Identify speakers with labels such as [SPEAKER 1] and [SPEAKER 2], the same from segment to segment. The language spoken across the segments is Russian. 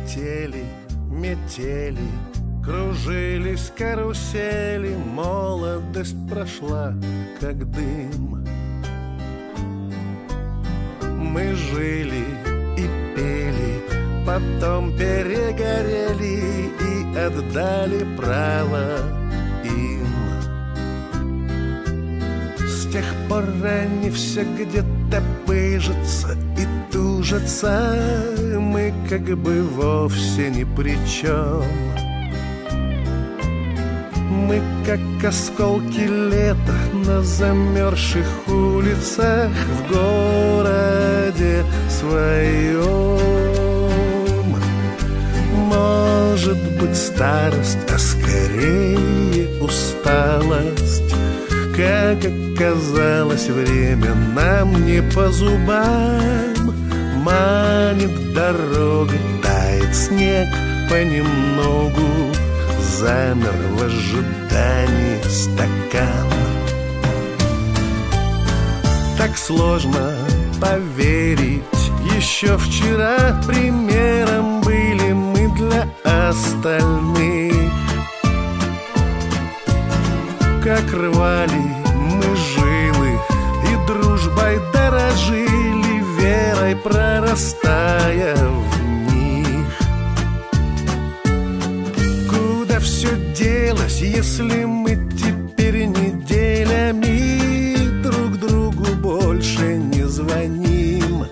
[SPEAKER 1] летели метели, кружились карусели, молодость прошла, как дым. Мы жили и пели, потом перегорели и отдали право им. С тех пор они все где-то пыжатся и тужатся, мы как бы вовсе ни при чем. Мы как осколки лета на замерзших улицах в городе своем. Может быть, старость, а скорее усталость. Как оказалось, время нам не по зубам. Манит дорога, тает снег понемногу, замер в ожидании стакан. Так сложно поверить, еще вчера примером были мы для остальных. Как рвали мы жилы и дружбой дорожили, верой прорастая в них. Куда все делось, если мы теперь неделями друг другу больше не звоним?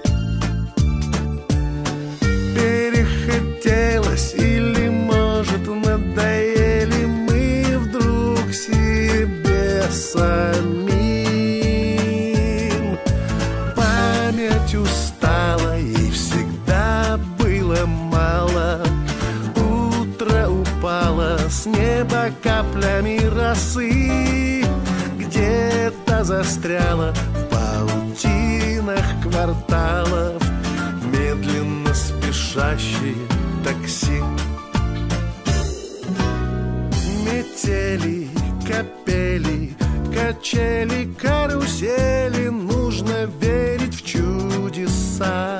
[SPEAKER 1] Перехотелось или, может, надоели мы вдруг себе самим? Память устала, ей всегда было мало. Утро упало с неба каплями росы, где-то застряла в паутинах кварталов медленно спешащие такси. Метели, капели, качели, карусели, нужно верить в чудеса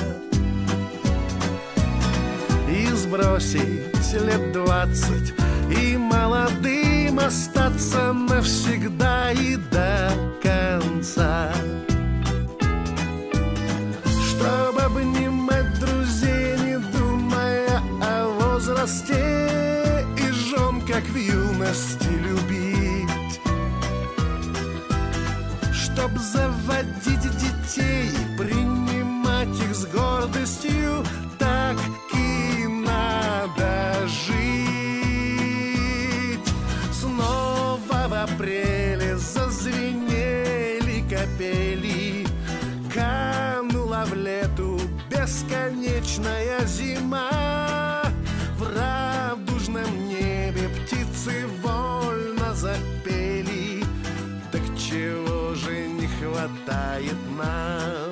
[SPEAKER 1] и сбросить лет 20 и молодым остаться навсегда и до конца. Чтобы обнимать друзей, не думая о возрасте, и жен, как в юности, любить. Чтоб заводить детей, принимать их с гордостью, так и надо жить. Снова в апреле зазвенели капели, канула в лету бесконечная зима. В радужном небе птицы вольно запели. Так чего же не хватает нам?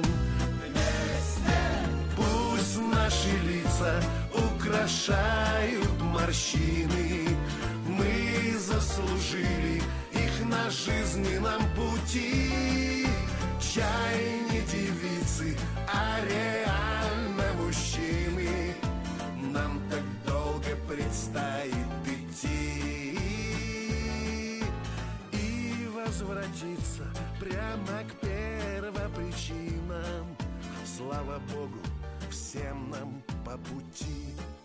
[SPEAKER 1] Пусть наши лица украшают морщины, мы заслужили их на жизненном пути. Чай не девицы, а реально мужчины, нам так долго предстоит идти и возвратиться прямо к первопричинам. Слава Богу, всем нам по пути.